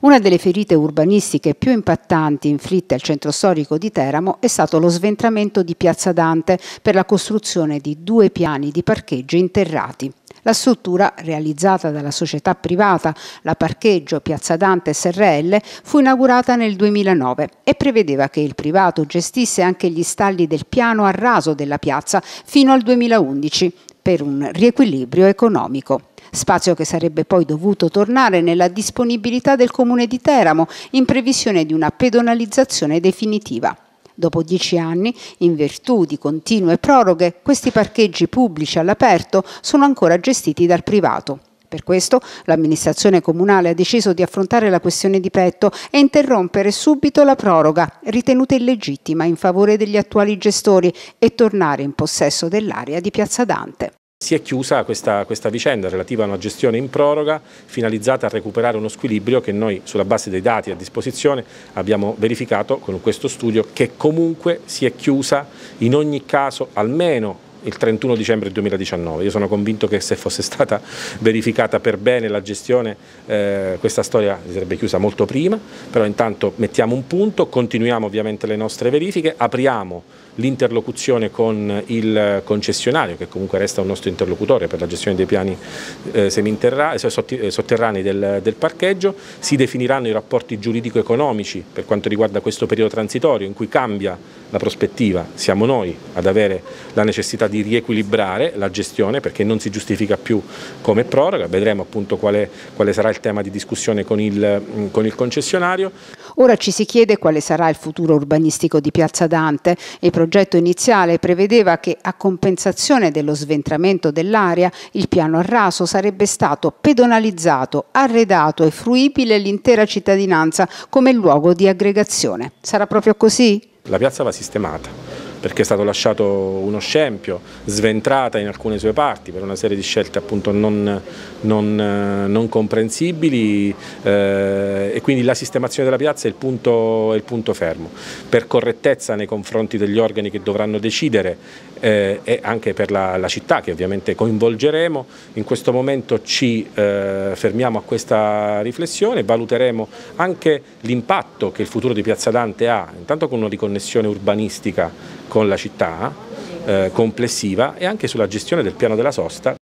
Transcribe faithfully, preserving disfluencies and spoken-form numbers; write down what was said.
Una delle ferite urbanistiche più impattanti inflitte al centro storico di Teramo è stato lo sventramento di Piazza Dante per la costruzione di due piani di parcheggio interrati. La struttura, realizzata dalla società privata La Parcheggio Piazza Dante S R L, fu inaugurata nel duemilanove e prevedeva che il privato gestisse anche gli stalli del piano a raso della piazza fino al duemilaundici per un riequilibrio economico. Spazio che sarebbe poi dovuto tornare nella disponibilità del Comune di Teramo in previsione di una pedonalizzazione definitiva. Dopo dieci anni, in virtù di continue proroghe, questi parcheggi pubblici all'aperto sono ancora gestiti dal privato. Per questo l'amministrazione comunale ha deciso di affrontare la questione di petto e interrompere subito la proroga, ritenuta illegittima in favore degli attuali gestori, e tornare in possesso dell'area di Piazza Dante. Si è chiusa questa, questa vicenda relativa a una gestione in proroga finalizzata a recuperare uno squilibrio che noi, sulla base dei dati a disposizione, abbiamo verificato con questo studio, che comunque si è chiusa in ogni caso almeno il trentuno dicembre duemiladiciannove. Io sono convinto che se fosse stata verificata per bene la gestione, eh, questa storia si sarebbe chiusa molto prima, però intanto mettiamo un punto, continuiamo ovviamente le nostre verifiche, apriamo l'interlocuzione con il concessionario, che comunque resta un nostro interlocutore per la gestione dei piani eh, sotterranei del, del parcheggio. Si definiranno i rapporti giuridico-economici per quanto riguarda questo periodo transitorio in cui cambia la prospettiva. Siamo noi ad avere la necessità di riequilibrare la gestione, perché non si giustifica più come proroga. Vedremo appunto quale, quale sarà il tema di discussione con il, con il concessionario. Ora ci si chiede quale sarà il futuro urbanistico di Piazza Dante. Il progetto iniziale prevedeva che, a compensazione dello sventramento dell'area, il piano a raso sarebbe stato pedonalizzato, arredato e fruibile all'intera cittadinanza come luogo di aggregazione. Sarà proprio così? La piazza va sistemata, perché è stato lasciato uno scempio, sventrata in alcune sue parti per una serie di scelte appunto non, non, non comprensibili, eh, e quindi la sistemazione della piazza è il, punto, è il punto fermo. Per correttezza nei confronti degli organi che dovranno decidere eh, e anche per la, la città, che ovviamente coinvolgeremo, in questo momento ci eh, fermiamo a questa riflessione, valuteremo anche l'impatto che il futuro di Piazza Dante ha, intanto con una riconnessione urbanistica con la città eh, complessiva, e anche sulla gestione del piano della sosta.